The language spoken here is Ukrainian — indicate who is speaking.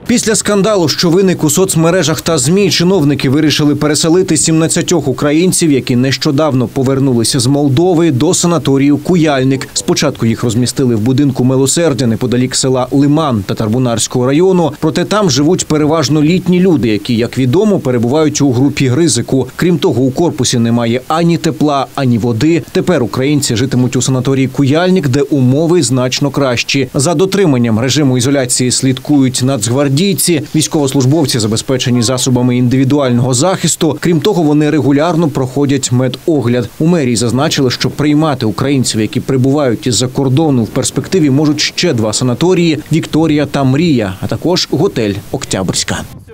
Speaker 1: Після скандалу, що виник у соцмережах та ЗМІ, чиновники вирішили переселити 17 українців, які нещодавно повернулися з Молдови, до санаторію «Куяльник». Спочатку їх розмістили в будинку «Милосердя» неподалік села Лиман Татарбунарського району. Проте там живуть переважно літні люди, які, як відомо, перебувають у групі ризику. Крім того, у корпусі немає ані тепла, ані води. Тепер українці житимуть у санаторії «Куяльник», де умови значно кращі. За дотриманням режиму ізоляції слідкують нацгвардійці. Військовослужбовці забезпечені засобами індивідуального захисту. Крім того, вони регулярно проходять медогляд. У мерії зазначили, що приймати українців, які прибувають із-за кордону, в перспективі можуть ще 2 санаторії – «Вікторія» та «Мрія», а також готель «Октябрьська».